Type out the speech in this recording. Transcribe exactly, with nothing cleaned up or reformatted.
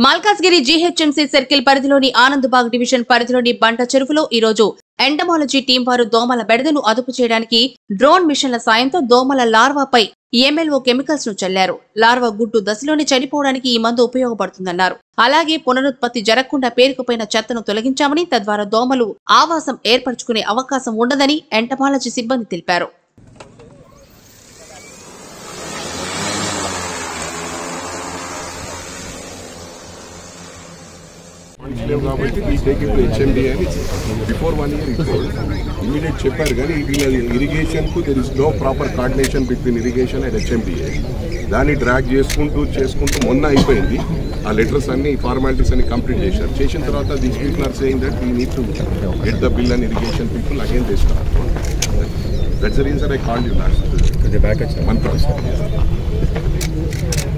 Malkajgiri GHMC circle పరిధిలోని Anandbagh division పరిధిలోని బంట చెరువులో ఈ రోజు ఎంటమాలజీ టీం వారు దోమల బెడదను అదుపు చేయడానికి డ్రోన్ మిషన్ల సాయంతో దోమల లార్వాపై ఎంఎల్ఓ కెమికల్స్ ను చల్లారు. లార్వా గుడ్డు దశలోనే చనిపోవడానికి ఈ మందు ఉపయోగపడుతుందన్నారు. అలాగే పునరుత్పత్తి జరగకుండా పేరుకుపోయిన చెత్తను తొలగించామని, తద్వారా దోమలు ఆవాసం ఏర్పరచుకునే అవకాశం ఉండదని ఎంటమాలజీ సిబ్బంది తెలిపారు. We take it to H M D and before one year it told immediate చెప్పారు కానీ ఇరిగేషన్ కు there is no proper coordination between irrigation and H M D A. దాన్ని డ్రాగ్ చేసుకుంటూ చేసుకుంటూ మొన్న అయిపోయింది. ఆ లెటర్స్ అన్ని ఫార్మాలిటీస్ అన్ని కంప్లీట్ చేశారు. చేసిన తర్వాత these people are saying that we need to get the bill and irrigation people again they start. That's the reason I called you last month.